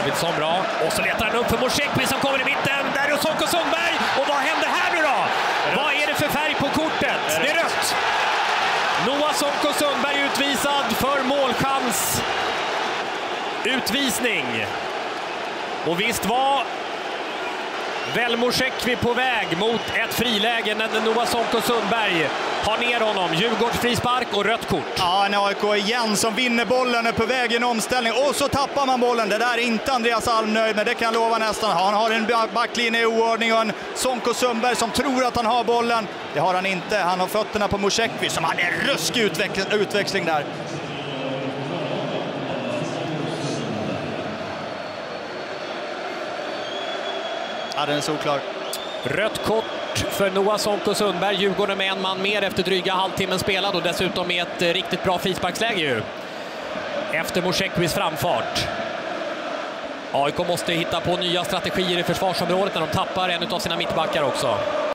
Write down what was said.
Arvidsson bra. Och så letar han upp för Mosekvi som kommer i mitten. Där är Sonko Sundberg. Och vad händer här nu då? Vad är det för färg på kortet? Det är rött. Noah Sonko Sundberg utvisad för målchans. Utvisning. Och visst var väl Mosekvi på väg mot ett friläge när Noah Sonko Sundberg har ner honom. Djurgårds frispark och rött kort. Ja, en AIK igen som vinner bollen, är på väg i en omställning och så tappar man bollen. Det där är inte Andreas Alm nöjd med, det kan jag lova nästan. Han har en backlinje i oordning och en Sonko Sundberg som tror att han har bollen. Det har han inte. Han har fötterna på Mosekvi som hade en ruskig utväxling där. Ja, den är solklar. Rött kort för Noah Sonko Sundberg. Djurgården med en man mer efter dryga halvtimmen spelad och dessutom med ett riktigt bra frisparksläge ju. Efter Mosekvis framfart. AIK måste hitta på nya strategier i försvarsområdet när de tappar en av sina mittbackar också.